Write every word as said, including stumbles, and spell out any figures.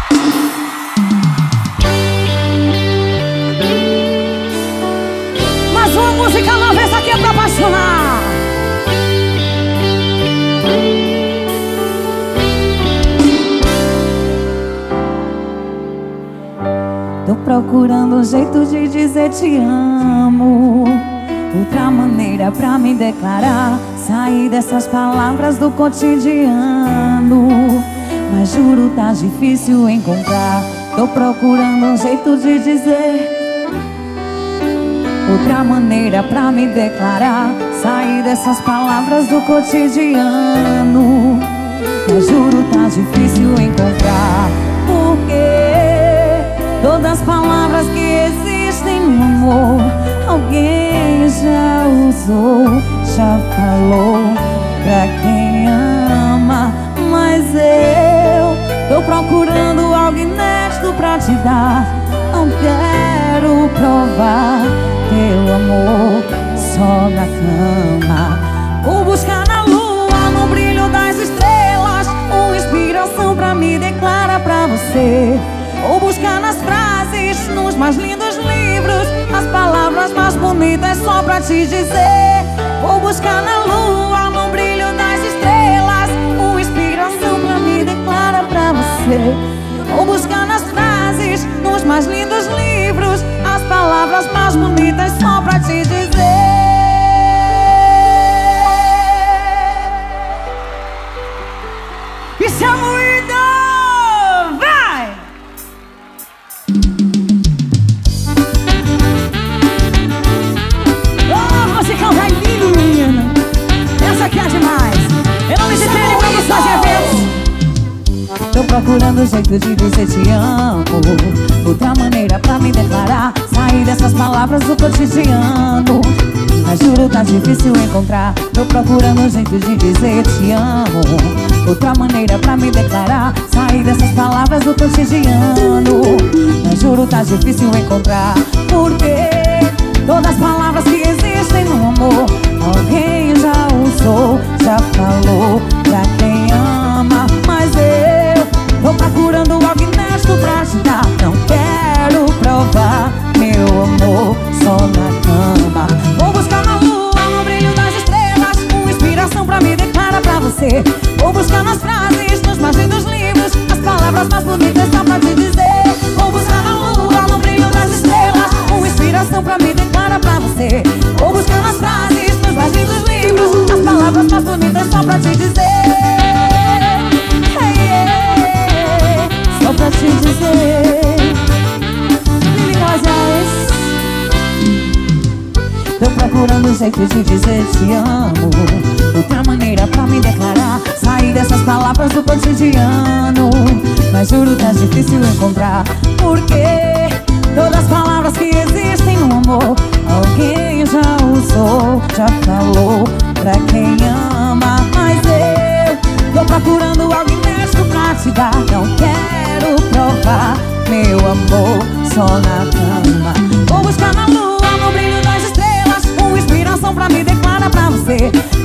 Mais uma música nova, essa aqui é pra apaixonar. Tô procurando um jeito de dizer te amo, outra maneira pra me declarar, sair dessas palavras do cotidiano. Mas juro, tá difícil encontrar. Tô procurando um jeito de dizer, outra maneira pra me declarar, sair dessas palavras do cotidiano. Mas juro, tá difícil encontrar. Porque todas as palavras que existem no amor, alguém já usou, já falou pra quem ama. Mas eu tô procurando algo inédito pra te dar. Não quero provar teu amor só na cama. Vou buscar na lua, no brilho das estrelas, uma inspiração pra me declarar pra você. Vou buscar nas frases, nos mais lindos livros, as palavras mais bonitas só pra te dizer. Vou buscar na lua, no brilho das estrelas, uma inspiração pra me declarar pra você. Vou buscar nas frases, nos mais lindos livros, as palavras mais bonitas só pra te dizer. Isso é moído! Vai! Oh, você canta lindo, menina. Essa aqui é demais. Eu não me espere pra buscar de eventos. Tô procurando um jeito de dizer te amo, outra maneira pra me declarar, sair dessas palavras do cotidiano. Mas juro, tá difícil encontrar. Tô procurando um jeito de dizer te amo, outra maneira pra me declarar, sair dessas palavras do cotidiano. Mas juro, tá difícil encontrar. Porque todas as palavras que existem no amor, alguém já usou, já falou pra quem ama. Mas eu tô procurando algo inédito pra te dar. Não quero provar meu amor só na cama. Vou buscar na lua, no brilho das estrelas, uma inspiração pra me declarar pra você. Vou buscar nas frases, nos mais lindos livros, as palavras mais bonitas só pra te dizer. Vou buscar na lua, no brilho das estrelas, uma inspiração pra me declarar pra você. Vou buscar nas frases, nos mais lindos livros, as palavras mais bonitas só pra te dizer. Hey, yeah, só pra te dizer. Tô procurando um jeito de dizer te amo, outra maneira pra me declarar, sair dessas palavras do cotidiano. Mas juro, tá difícil encontrar. Porque todas as palavras que existem no amor, alguém já usou, já falou pra quem ama. Mas eu tô procurando algo inédito pra te dar. Não quero provar meu amor só na cama. Vou buscar na lua, no brilho das estrelas, uma inspiração pra me declarar pra você.